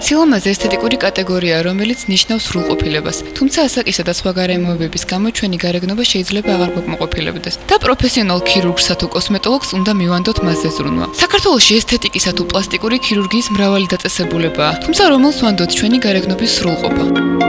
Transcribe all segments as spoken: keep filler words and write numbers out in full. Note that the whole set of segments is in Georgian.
სილამაზე ესთეტიკური კატეგორიაა, რომელიც ნიშნავს სრულყოფილებას. თუმცა ასაკისა და სხვა გარემოებების გამო ჩვენი გარეგნობა შეიძლება აღარ გვაკმაყოფილებდეს. და პროფესიონალ ქირურგსა თუ კოსმეტოლოგს უნდა მივანდოთ მასზე ზრუნვა. საქართველოში ესთეტიკისა თუ პლასტიკური ქირურგიის მრავალი დაწესებულებაა, თუმცა რომელს ვანდოთ ჩვენი გარეგნობის სრულყოფა.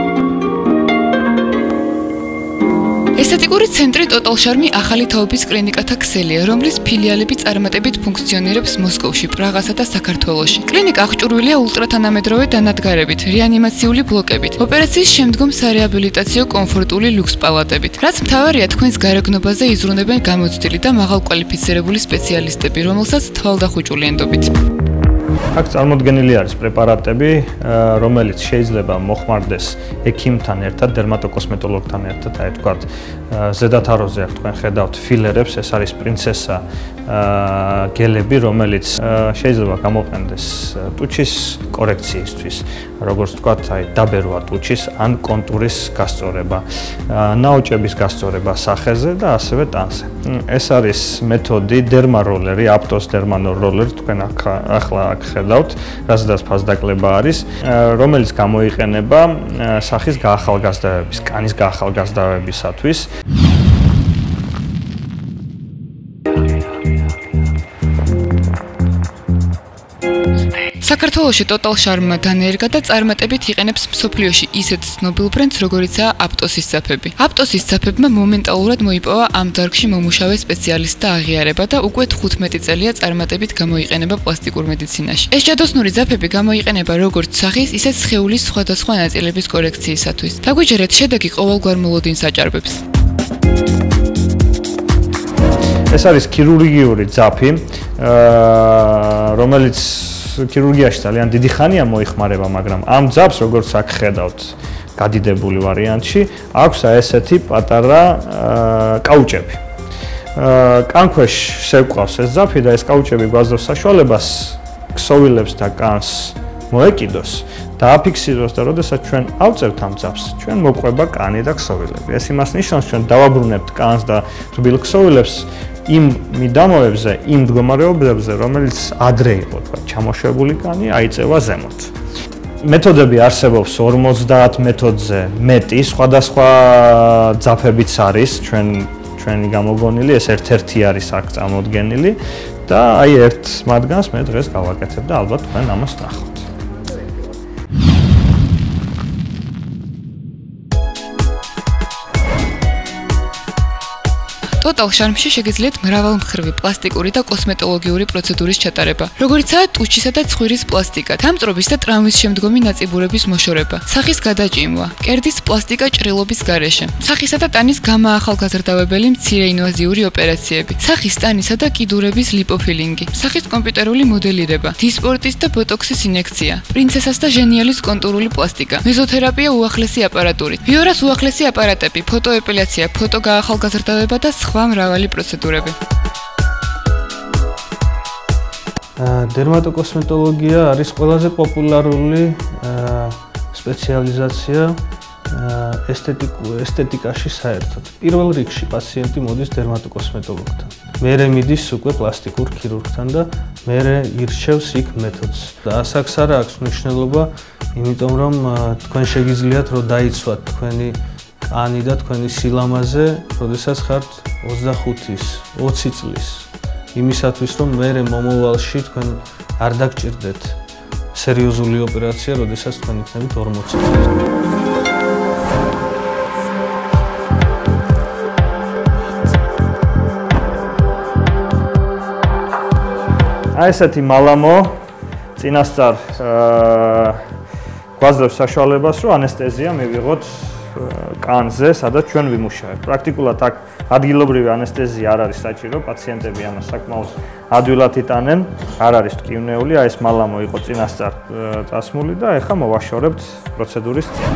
ესთეტიკური ცენტრი Total Charm-ი ახალი თაობის კლინიკათა ქსელია, რომლის ფილიალები წარმატებით ფუნქციონირებს მოსკოვში, პრაღასა და საქართველოში. კლინიკა აღჭურვილია ულტრათანამედროვე დანადგარებით, რეანიმაციული ბლოკებით, ოპერაციის შემდგომ სარეაბილიტაციო კომფორტული ლუქს პალატებით. რაც მთავარია, თქვენს გარეგნობაზე იზრუნებენ გამოცდილი და მაღალკვალიფიცირებული სპეციალისტები, რომელსაც თვალდახუჭული ენდობით. აქ წარმოდგენილი არის პრეპარატები, რომელიც შეიძლება მოხმარდეს ექიმთან ერთად, დერმატოკოსმეტოლოგთან ერთად, აი თქვათ, ზედათაროზე აქ თქვენ ხედავთ ფილერებს, ეს არის პრინცესა გელები, რომელიც შეიძლება გამოყენდეს ტუჩის კორექციისთვის, როგორც თქვათ, აი დაბერვა ტუჩის ან კონტურის გასწორება, ნაოჭების გასწორება სახეზე და ასევე ტანზე. ეს არის მეთოდი დერმაროლერი, აპტოს დერმანოროლერი, თქვენ ახლა აქ ხედავთ, რაზედაც ფასდაკლება არის, რომელიც გამოიყენება სახის გაახალგაზრდავების, კანის გაახალგაზრდავებისათვის. საქართველოში Total Charm-მა დანერგა და წარმატებით იყენებს მსოფლიოში ისეთ ცნობილ ბრენდს, როგორიცაა აპტოსის ძაფები. აპტოსის ძაფებმა მომენტალურად მოიპოვა ამ დარგში მომუშავე სპეციალისტთა აღიარება და უკვე თხუთმეტი წელია წარმატებით გამოიყენება პლასტიკურ მედიცინაში. ეს ჯადოსნური ძაფები გამოიყენება როგორც სახის, ისე სხეულის სხვადასხვა ნაწილების კორექციისათვის. დაგვიჯერეთ შედეგი ყოველგვარ მოლოდინს აჭარბებს. ეს არის ქირურგიული ძაფი, რომელიც ქირურგიაში ძალიან დიდი ხანია მოიხმარება, მაგრამ ამ ძაფს, როგორც აქ ხედავთ, გადიდებული ვარიანტში, აქვს ესეთი პატარა კაუჭები. კანქვეშ შევყავს ეს ძაფი და ეს კაუჭები გვაძლევს საშუალებას ქსოვილებს და კანს მოეკიდოს და აფიქსიროს და როდესაც ჩვენ ავწევთ ამ ძაფს, ჩვენ მოყვება კანი და ქსოვილები. ეს იმას ნიშნავს, ჩვენ დავაბრუნებთ კანს და რბილ ქსოვილებს იმ მიდამოებზე, იმ მდგომარეობებზე, რომელიც ადრე იყო, თქვა, ჩამოშვებული კანი, აიწევა ზემოთ. მეთოდები არსებობს ორმოცდაათ მეთოდზე მეტი, სხვადასხვა ძაფებიც არის, ჩვენ ჩვენი გამოგონილი, ეს ერთ-ერთი არის აქ წარმოდგენილი და აი ერთ მათგანს მე დღეს გავაკეთებ და ალბათ თქვენ ამას ნახავთ. Total Charm-ში შეგიძლიათ მრავალმხრივი პლასტიკური და კოსმეტოლოგიური პროცედურის ჩატარება, როგორიცაა ტუჩისა და ცხვირის პლასტიკა, დამწრობის და ტრამვის შემდგომი ნაწიბურების მოშორება, სახის გადაჭიმვა, კერდის პლასტიკა ჭრილობის გარეშე, სახისა და ტანის გამაახალგაზრდავებელი მცირე ინვაზიური ოპერაციები, სახის ტანისა და კიდურების ლიპოფილინგი, სახის კომპიუტერული მოდელირება, დისპორტის და ბოტოქსის ინექცია, პრინცესას და ჟენიალის კონტურული პლასტიკა, მეზოთერაპია უახლესი აპარატურით, ბიორას უახლესი აპარატები, ფოტოეპილაცია, ფოტოგაახალგაზრდავება და სხვა მრავალი პროცედურები. დერმატოკოსმეტოლოგია არის ყველაზე პოპულარული სპეციალიზაცია ესთეტიკაში საერთოდ. პირველ რიგში პაციენტი მოდის დერმატოკოსმეტოლოგთან. მერე მიდის უკვე პლასტიკურ ქირურგთან და მერე ირჩევს იქ მეთოდს. და ასაკს არ აქვს მნიშვნელობა, იმიტომ რომ თქვენ შეგიძლიათ რომ დაიცვათ თქვენი კანი და თქვენი სილამაზე, როდესაც ხართ ოცდახუთის, ოცი წლის. იმისათვის რომ მერე მომავალში თქვენ არ დაგჭირდეთ სერიოზული ოპერაცია, როდესაც თქვენ იქნებით ორმოცი წლის. აი ესეთი მალამო წინასწარ გვაძლევს საშუალებას, რომ ანესტეზია მივიღოთ კანზე, სადაც ჩვენ ვიმუშავებთ. პრაქტიკულად აქ ადგილობრივი ანესტეზია არ არის საჭირო, პაციენტები ამას საკმაოდ ადვილად იტანენ, არ არის ტკივნეული, აი ეს მალამო იყო წინასწარ წასმული და ეხლა მოვაშორებთ პროცედურის წინ.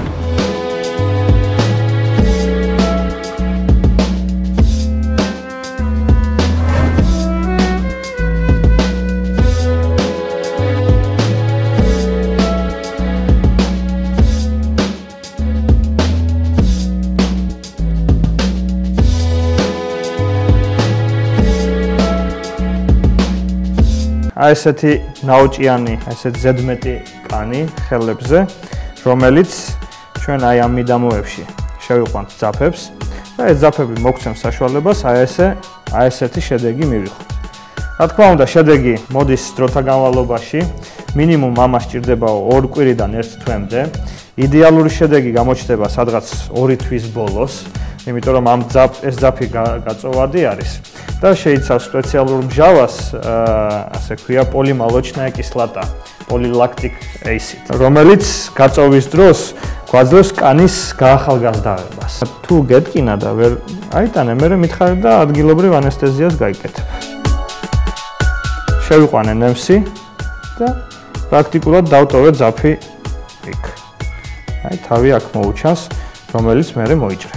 აი ესეთი ნაოჭიანი, აი ესეთი ზედმეტი კანი ხელებზე, რომელიც ჩვენ აი ამ მიდამოებში შევიყვანთ ძაფებს და ეს ძაფები მოგცემს საშუალებას აი ესე, აი ესეთი შედეგი მივიღოთ. რა თქმა უნდა, შედეგი მოდის დროთა განმავლობაში, მინიმუმ ამას სჭირდება ორ კვირიდან ერთ თვემდე. იდეალური შედეგი გამოჩნდება სადღაც ორი თვის ბოლოს, იმიტომ რომ ამ ძაფ ეს ძაფი გაწოვადი არის და შეიცავს სპეციალურ მჟავას, ასე ქვია, პოლიმალოჩნაია კისლატა, პოლილაქტიკ acid, რომელიც გაწოვის დროს გვაძლევს კანის გაახალგაზრდებას. თუ გეტკინა და ვერ აიტანე, მერე მითხარ და ადგილობრივ ანესთეზიას გაიკეთებ. შევიყვანე ნემსი და პრაქტიკულად დავტოვე ძაფი იქ. აი თავი აქ მოუჩანს, რომელიც მერე მოიჭრება.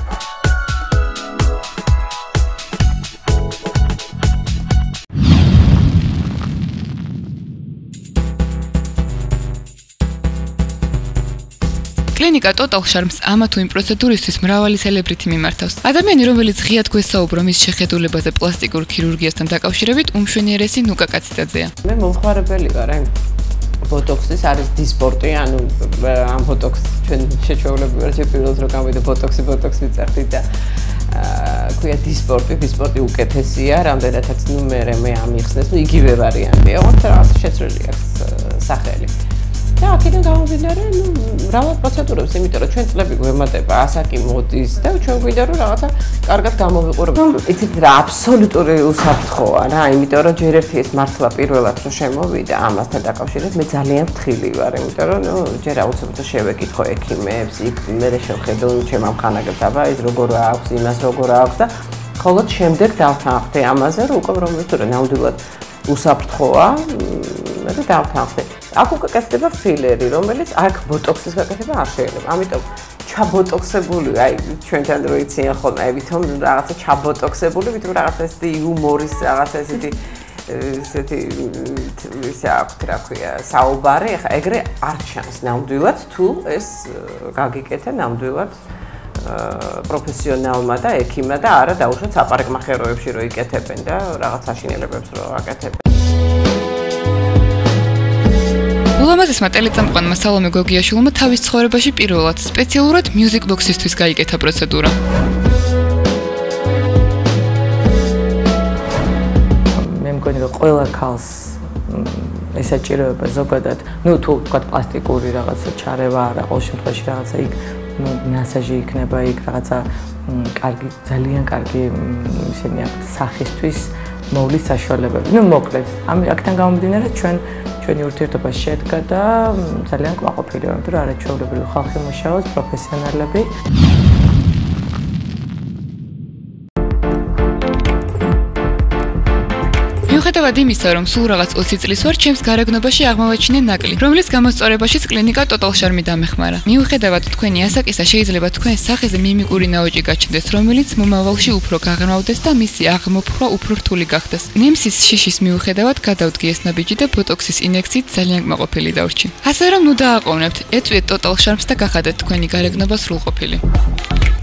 კლინიკა Total Charms ამა თუ იმ პროცედურისთვის მრავალი სელებრიტი მიმართავს. ადამიანი, რომელიც ღიად გვესაუბრო მის შეხედულებაზე პლასტიკურ ქირურგიასთან დაკავშირებით, უმშვენიერესი ნუკა კაციტაძეა. მე მომხმარებელი ვარ, აი ბოტოქსის არის დისპორტი, ანუ ამ ბოტოქს ჩვენ შეჩვეულები ვარ, ჩვენ პირველად რო გამოვიდა ბოტოქსი, ბოტოქსი ვიწევდი და აა ქვია დისპორტი, დისპორტი უკეთესია, რამდენადაც ნუ მე მე ამიხსნეს, ნუ იგივე ვარიანტია, ოღონდ რაღაც შეცვლილი აქვს სახელი. და აქედან გამომდინარე, ნუ მრავალ პროცედურებს, იმიტომ რომ ჩვენ წლები გვემატება, ასაკი მოდის და ჩვენ გვინდა რომ რაღაცა კარგად გამოვიყურებოთ. იცით რა, აბსოლუტური უსაფრთხოა რა, იმიტომ რომ ჯერ ერთი ეს მართლა პირველად რომ შემოვიდა ამასთან დაკავშირებით, მე ძალიან ფრთხილი ვარ, იმიტომ რომ ნუ ჯერ აუცილებლად შევეკითხო ექიმებს, იქ მე შევხედო ჩემ ამხანაგებს, აბა ეს როგორ აქვს, იმას როგორ აქვს და ხოლოდ შემდეგ დავთანხმდი ამაზე, რომ უკვე რომელიც თუ ნამდვილად უსაფრთხოა, მე დავთანხმდი. აქ უკეთდება ფილერი, რომელიც აქ ბოტოქსის გაკეთება არ შეიძლება. ამიტომ ჩაბოტოქსებული, აი ჩვენთან რო იციან ხოლმე, აი ვითომ რაღაცა ჩაბოტოქსებული, ვითომ რაღაცა ესეთი იუმორის, რაღაცა ესეთი ესეთი ისე აქვს რა ქვია, საუბარი, ხა ეგრე არ ჩანს ნამდვილად თუ ეს გაგიკეთე ნამდვილად პროფესიონალმა და ექიმმა და არა დაუშვათ საპარკმახეროებში რო იკეთებენ და რაღაც აშინელებებს რო აკეთებენ. ულამაზესმა ტელეწამყვანმა სალომე გოგიაშვილმა თავის ცხოვრებაში პირველად სპეციალურად Music Box-ისთვის გაიკეთა პროცედურა. მე მგონი რომ ყველა ქალს ესაჭიროება ზოგადად, ну თუ ვთქვათ პლასტიკური რაღაცა ჩარევა არა, ყოველ შემთხვევაში რაღაცა იქ მასაჟი იქნება, იქ რაღაცა კარგი, ძალიან კარგი ისინი აქვს სახისთვის მოვლის საშუალებები. ну მოკლედ, ამ აქთან გამომდინარე ჩვენ ჩვენი ურთიერთობა შედგა და ძალიან კმაყოფილი ვარ, რომ არაჩვეულებრივი ხალხი მუშაობს, პროფესიონალები. მიუხედავად იმისა, რომ სულ რაღაც ოცი წლის ვარ, ჩემს გარეგნობაში აღმოვაჩინე ნაკლი, რომლის გამოსწორებაშიც კლინიკა Total Charm-ი დამეხმარა. მიუხედავად თქვენი ასაკისა, შეიძლება თქვენ სახეზე მიმიკური ნაოჭი გაჩნდეს, რომელიც მომავალში უფრო გაღრმავდეს და მისი აღმოფხვრა უფრო რთული გახდეს. ნემსის შიშის მიუხედავად გადავდგი ეს ნაბიჯი და ბოტოქსის ინექციით ძალიან კმაყოფილი დავრჩი. ასე რომ ნუ დააყოვნებთ, ეწვიეთ Total Charm-ს და გახადეთ თქვენი გარეგნობა სრულყოფილი.